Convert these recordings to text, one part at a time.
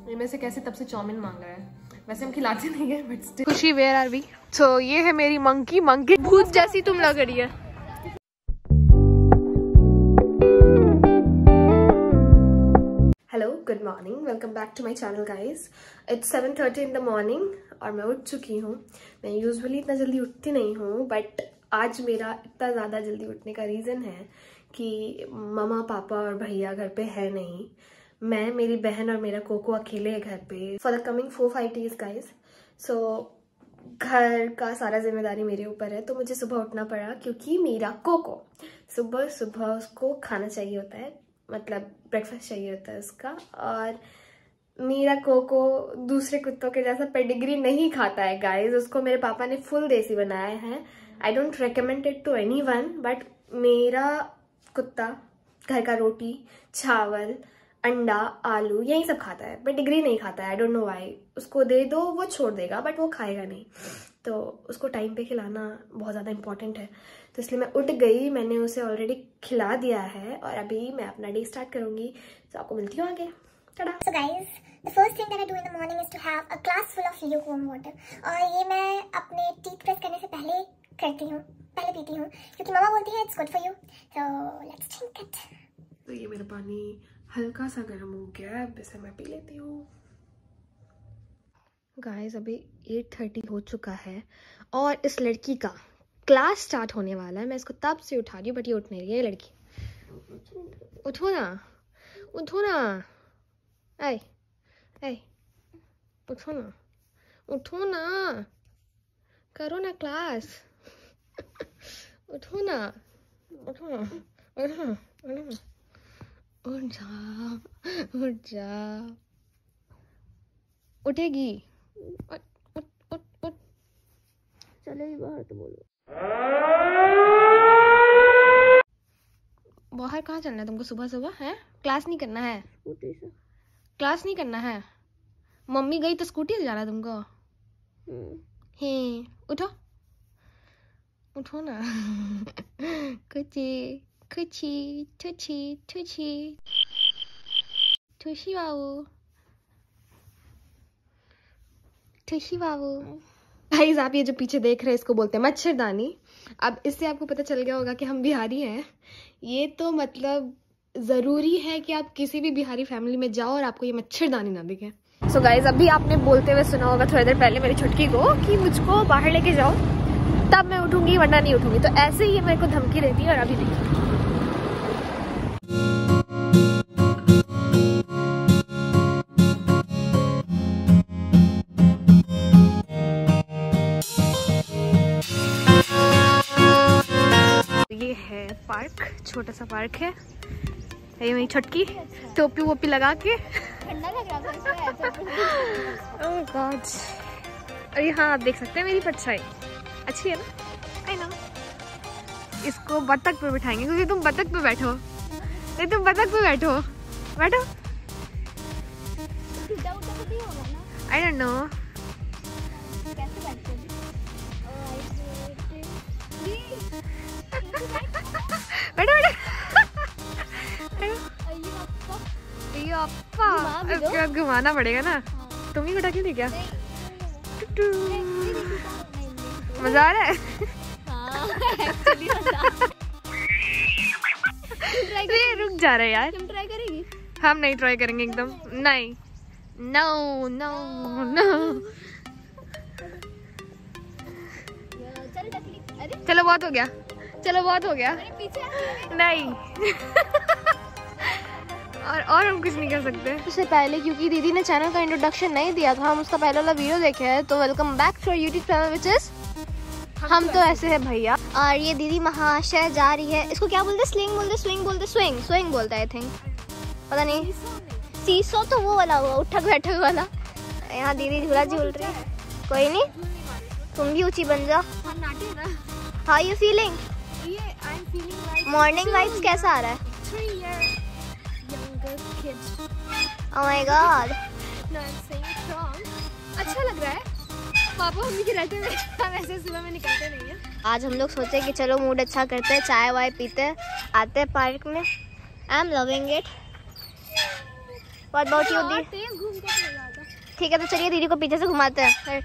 इनमें से कैसे तब से चाउमीन मांग रहा है। वैसे हम खिलाते नहीं है but still. Khushi where are we? तो ये है मेरी मंकी। मंकी भूत जैसी तुम लग रही है। Hello, good morning, welcome back to my channel guys. It's 7:30 in the morning और मैं उठ चुकी हूँ। मैं यूजुअली इतना जल्दी उठती नहीं हूँ बट आज मेरा इतना ज़्यादा जल्दी उठने का रीज़न है कि मम्मा पापा और भैया घर पे है नहीं। मैं, मेरी बहन और मेरा कोको अकेले है घर पे for the coming 4-5 days guys. So घर का सारा जिम्मेदारी मेरे ऊपर है, तो मुझे सुबह उठना पड़ा क्योंकि मेरा कोको सुबह सुबह उसको खाना चाहिए होता है, मतलब ब्रेकफास्ट चाहिए होता है उसका। और मेरा कोको दूसरे कुत्तों के जैसा पेडिग्री नहीं खाता है गाइज। उसको मेरे पापा ने फुल देसी बनाया है। I don't recommend it to anyone but मेरा कुत्ता घर का रोटी, चावल, अंडा, आलू यही सब खाता है, पेडिग्री नहीं खाता है। I don't know why. उसको दे दो वो छोड़ देगा बट वो खाएगा नहीं, तो उसको टाइम पे खिलाना बहुत ज़्यादा इंपॉर्टेंट है। तो इसलिए मैं उठ गई, मैंने उसे ऑलरेडी खिला दिया है और अभी मैं अपना डे स्टार्ट करूँगी। तो आपको मिलती हूँ आगे। So guys, the first thing that I do in the morning is to have a glass full of lukewarm water. और ये मैं अपने टीथ ब्रश करने से पहले करती हूँ, पहले पीती हूँ क्योंकि मामा बोलती है it's good for you. So let's drink it. तो ये मेरा पानी हल्का सा गर्म हो गया है, अब इसे मैं पी लेती हूँ। गाइस अभी 8:30 हो चुका है और इस लड़की का क्लास स्टार्ट होने वाला है। मैं इसको तब से उठा रही हूँ बट ये उठ नहीं रही है। ये लड़की उठो ना, उठो ना, ऐ ऐ उठो ना, उठो ना, करो ना क्लास, उठो ना, उठो ना, उठो ना, उठो ना, उठ जा, उठ जा, उठेगी, उठ उठ उठ उठ, चलेगी बाहर तो बोलो। बाहर कहाँ चलना है तुमको सुबह सुबह? है क्लास नहीं करना है? क्लास नहीं करना है? मम्मी गई तो स्कूटी से जाना है तुमको? हे उठो, उठो ना। कुची कुची ठुची ठुची ठुशी बाबू, ठुशी बाबू। गाइस आप ये जो पीछे देख रहे हैं इसको बोलते हैं मच्छरदानी। अब इससे आपको पता चल गया होगा कि हम बिहारी हैं। ये तो मतलब ज़रूरी है कि आप किसी भी बिहारी फैमिली में जाओ और आपको ये मच्छरदानी ना दिखे। सो गाइज अभी आपने बोलते हुए सुना होगा थोड़ी देर पहले मेरी छुटकी को कि मुझको बाहर लेके जाओ तब मैं उठूंगी वरना नहीं उठूंगी। तो ऐसे ही ये मेरे को धमकी देती है और अभी देखिए। ये है पार्क, छोटा सा पार्क है। ये मेरी छुटकी टोपी वोपी लगा के, ठंडा लग रहा था। Oh god. और यहाँ आप देख सकते हैं मेरी परछाई अच्छी है ना? I know. इसको बतख पे बिठाएंगे क्योंकि तुम बतख पे बैठो। नहीं तुम बतख पे बैठो, बैठो। आई डोंट नो बैठो बैठो। इसके बाद घुमाना पड़ेगा ना। तुम ही उठा क्यों नहीं क्या? मजा आ रहा है? रुक जा रहा है यार। तुम ट्राई करेगी? हम नहीं ट्राई करेंगे एकदम नहीं। No no no. चलो बहुत हो गया, चलो बहुत हो गया। नहीं। और हम कुछ नहीं कर सकते। उससे पहले क्योंकि दीदी ने चैनल का इंट्रोडक्शन नहीं दिया था, हम उसका पहला वाला वीडियो देखे हैं। तो welcome back to our YouTube channel which is हम तो ऐसे है भैया। और ये दीदी महाशय जा रही है, इसको क्या बोलते? स्लिंग बोलते, स्विंग बोलते, स्विंग स्विंग बोलता है आई थिंक, पता नहीं। सीसो तो वो वाला हुआ, उठक बैठक वाला। यहाँ दीदी झूला झूल रही है। कोई नहीं, तुम भी ऊंची बन जाओ। How you feeling? Morning vibes कैसा आ रहा है? Oh my God. No, I'm saying it wrong. अच्छा लग रहा है। पापा मम्मी के रहते हुए हम ऐसे सुबह में निकलते नहीं है। आज हम लोग सोचे कि चलो मूड अच्छा करते हैं, चाय वाय पीते आते हैं पार्क में। I am loving it. What about you? तेज घूम के ठीक है तो चलिए दीदी को पीछे से घुमाते हैं।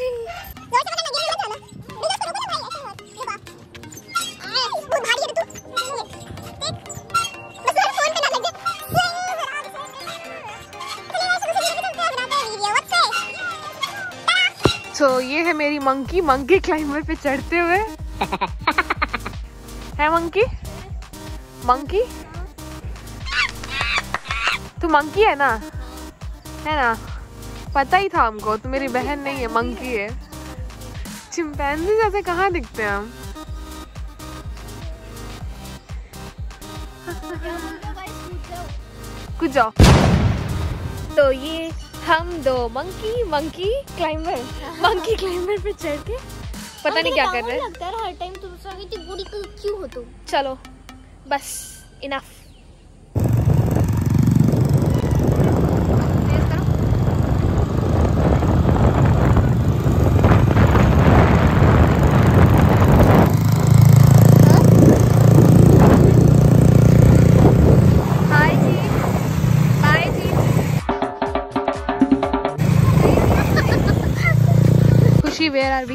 तो ये है मेरी मंकी, मंकी क्लाइंबर पे चढ़ते हुए है। मंकी मंकी तू मंकी है ना, है ना? पता ही था हमको, तू मेरी बहन नहीं है, मंकी है। चिंपैंजी जैसे कहाँ दिखते हैं हम? कुछ जाओ। तो ये हम दो मंकी क्लाइंबर पे चढ़ के पता नहीं क्या कर रहे हैं। लगता है हर टाइम तुम संग इतनी बूढ़ी क्यों हो तुम? चलो बस इनफ। Where are we?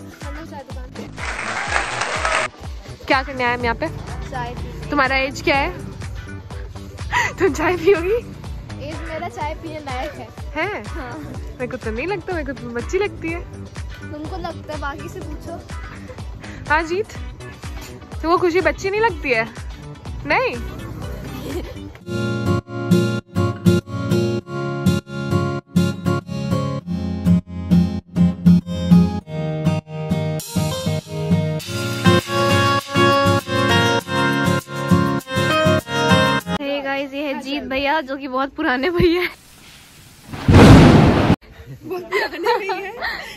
क्या करने आए हम यहाँ पे? चाय पी। तुम्हारा एज क्या है? तुम चाय पियोगी? एज मेरा चाय पीने लायक है। हाँ। मेरे को तो नहीं लगता, मेरे को तुम बच्ची लगती है। तुमको लगता है, बाकी से पूछो। हाँ जीत, तो वो खुशी बच्ची नहीं लगती है? नहीं। ये है जीत भैया, जो कि बहुत पुराने भैया है। बहुत पुराने भैया।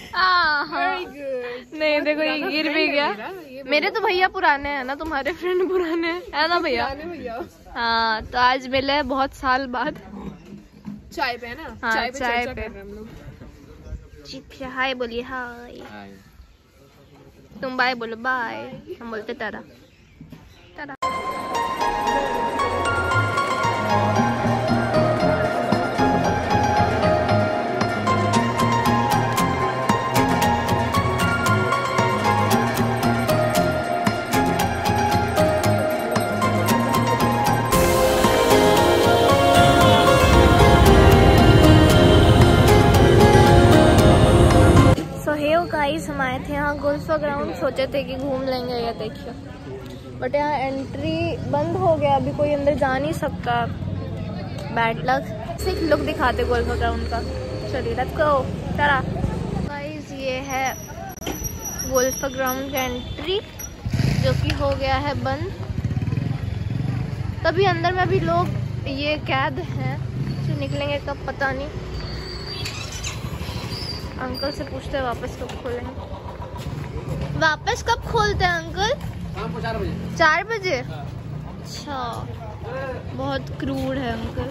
नहीं देखो ये गिर भी गया। मेरे तो भैया पुराने हैं ना, तुम्हारे फ्रेंड पुराने हैं, है ना भैया? हाँ, तो आज मिले बहुत साल बाद चाय पे, है ना? हाँ, चाय पे। जीत भैया हाय बोलिए। हाय। तुम बाय बोलो। बाय। हम बोलते तारा तारा। हम आए थे यहाँ गोल्फ ग्राउंड, सोचे थे कि घूम लेंगे। ये देखिए, बट यहाँ एंट्री बंद हो गया, अभी कोई अंदर जा नहीं सकता। Bad luck. सिर्फ लुक दिखाते गोल्फ ग्राउंड का। चलिए लेट्स गो। चला गाइस, ये है गोल्फ ग्राउंड का एंट्री, जो कि हो गया है बंद। तभी अंदर में भी लोग ये कैद हैं, जो निकलेंगे कब पता नहीं। अंकल से पूछते हैं वापस कब खोलेंगे। वापस कब खोलते हैं अंकल? शाम को 4 बजे। 4 बजे? अच्छा, बहुत क्रूड है अंकल।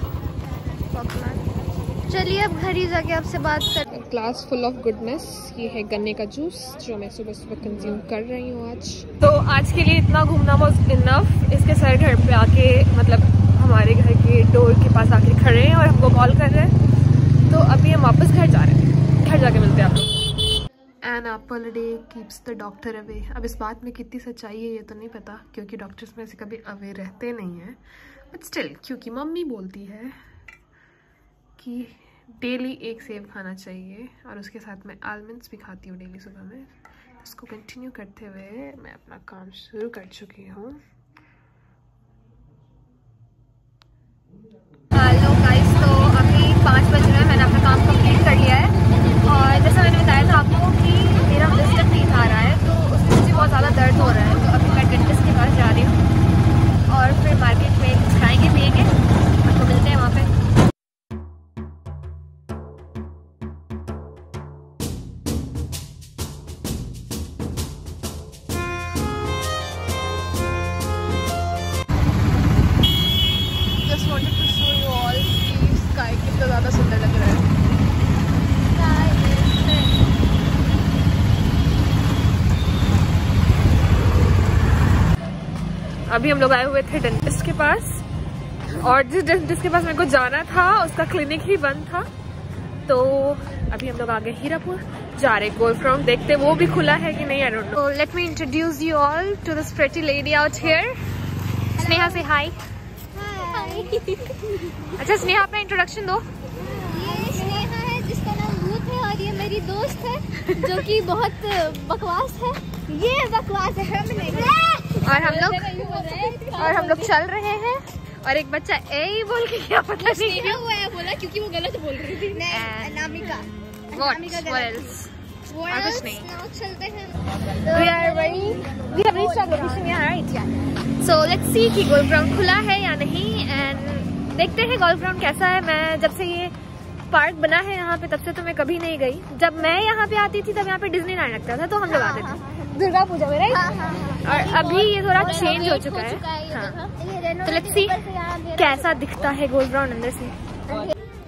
चलिए अब घर ही जाके आपसे बात कर। Glass full of goodness. ये है गन्ने का जूस, जो मैं सुबह सुबह कंज्यूम कर रही हूँ आज। तो आज के लिए इतना घूमना वाज इनफ। इसके सर घर पे आके, मतलब हमारे घर के डोर के पास आके खड़े हैं और हमको कॉल कर रहे हैं। तो अभी हम वापस घर जा रहे हैं, घर जाके मिलते हैं आप लोग। An apple day keeps the doctor away. अब इस बात में कितनी सच्चाई है ये तो नहीं पता, क्योंकि डॉक्टर्स में से कभी अवे रहते नहीं हैं, बट स्टिल क्योंकि मम्मी बोलती है कि डेली एक सेब खाना चाहिए, और उसके साथ मैं आलमंड्स भी खाती हूँ डेली सुबह में। इसको कंटिन्यू करते हुए मैं अपना काम शुरू कर चुकी हूँ। हेलो गाइस, तो अभी 5 बज रहे हैं। मैंने अपना काम कंप्लीट कर लिया है, और जैसा मैंने बताया था आपको कि मेरा विजिट नहीं आ रहा है, तो उसमें मुझे बहुत ज़्यादा दर्द हो रहा है। तो अभी मैं डेंटिस्ट के पास जा रही हूँ, और फिर मार्केट में कुछ खाएंगे पिएंगे। आपको मिलते हैं वहाँ पे। Just wanted to show you all कि स्काई कितना ज़्यादा सुंदर लग रहा है। अभी हम लोग आए हुए थे डेंटिस्ट के पास, और जिस डेंटिस्ट के पास मेरे को जाना था उसका क्लिनिक ही बंद था। तो अभी हम लोग आ गए हीरापुर, जा रहे गोल्फ ग्राउंड देखते वो भी खुला है कि नहीं, I don't know. Let me introduce you all to this pretty lady out here. Sneha से हाय। अच्छा स्नेहा अपना इंट्रोडक्शन दो। ये स्नेहा है जिसका नाम भूत है, और ये मेरी दोस्त है जो कि बहुत बकवास है। ये बकवास है, हम नहीं। और हम लोग चल रहे हैं, और एक बच्चा ए बोल के क्या पता नहीं क्यों बोला, क्योंकि वो गलत बोल रही थी। अनामिका। What else? और कुछ नहीं। चलते हैं। We have reached our location, yeah, right? So let's see कि गोल्फ ग्राउंड खुला है या नहीं, एंड देखते हैं गोल्फ ग्राउंड कैसा है। मैं जब से ये पार्क बना है यहाँ पे तब से तो मैं कभी नहीं गई। जब मैं यहाँ पे आती थी तब यहाँ पे डिज्नीलैंड लगता था, तो हम लोग आते थे दुर्गा पूजा में, राइट? और अभी ये थोड़ा चेंज हो चुका है। तो लेट्स सी कैसा दिखता है गोल्फ ग्राउंड अंदर से।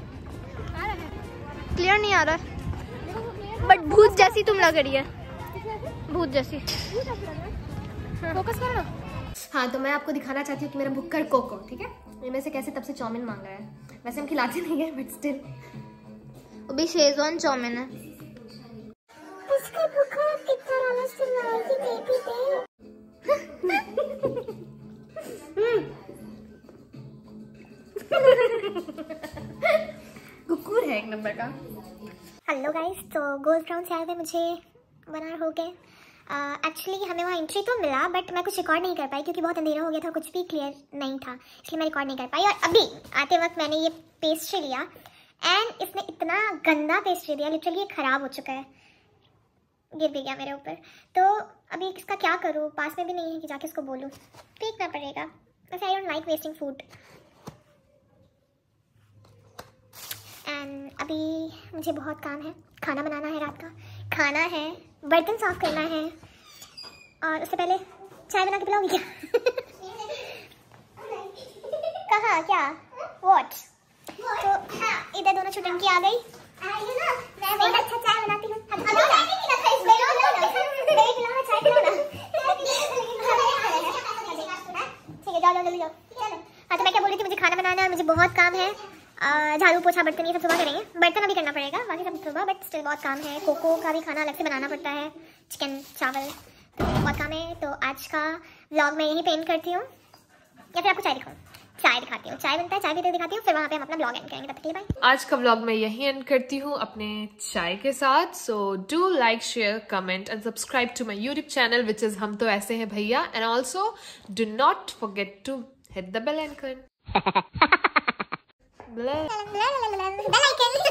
क्लियर नहीं आ रहा, बट भूत जैसी तुम लग रही है, भूत जैसी। फोकस करो ना। हाँ, तो मैं आपको दिखाना चाहती हूँ कि मेरा बुक्कर कोको, ठीक है, इनमें से कैसे तब से चाउमीन मांग रहा है। वैसे हम खिलाते नहीं है, बट स्टिल वो भी शेजवान चाउमीन है। इसका बुखार कितना वाला सुनाई कि बेबी दे। कुकुर है एक नंबर का। हेलो गाइस, तो गोल्फ ग्राउंड से आए हुए मुझे 1 आवर हो गए। एक्चुअली हमें वहाँ एंट्री तो मिला, बट मैं कुछ रिकॉर्ड नहीं कर पाई क्योंकि बहुत अंधेरा हो गया था, कुछ भी क्लियर नहीं था, इसलिए मैं रिकॉर्ड नहीं कर पाई। और अभी आते वक्त मैंने ये पेस्ट्री लिया, एंड इसने इतना गंदा पेस्ट्री दिया, लिटरली ये ख़राब हो चुका है, गिर भी गया मेरे ऊपर। तो अभी इसका क्या करूँ, पास में भी नहीं है कि जाके इसको बोलूँ, फेंकना पड़ेगा। वैसे I don't like wasting food. And अभी मुझे बहुत काम है, खाना बनाना है, रात का खाना है, बर्तन साफ करना है, और उससे पहले चाय बना के पिलाओगी क्या? कहाँ क्या व्हाट? तो इधर दोनों छुटंकी आ गई। मैं बहुत अच्छा चाय बनाती हूँ। ठीक है, जाओ जाओ जल्दी जाओ। हाँ, तो मैं क्या बोल रही थी, मुझे खाना बनाना है, मुझे बहुत काम है। झाड़ू पोछा बर्तन ये सब सुबह करेंगे, बर्तन अभी करना पड़ेगा, बाकी सब सुबह, बट स्टिल बहुत काम है। कोको का भी खाना अलग से बनाना पड़ता है, चिकन चावल, तो बहुत काम है। तो आज का व्लॉग मैं यहीं पे एंड करती हूँ, या फिर आपको चाय दिखाऊँ? चाय दिखाती हूँ, चाय बनता है, चाय भी दिखाती हूँ, फिर वहाँ पे हम अपना व्लॉग एंड करेंगे। तब तक के लिए बाय। आज का व्लॉग मैं यहीं एंड करती हूँ अपने चाय के साथ। So do like, share, comment and subscribe to my YouTube channel which is हम तो ऐसे हैं भैया, and also do not forget to hit the bell icon.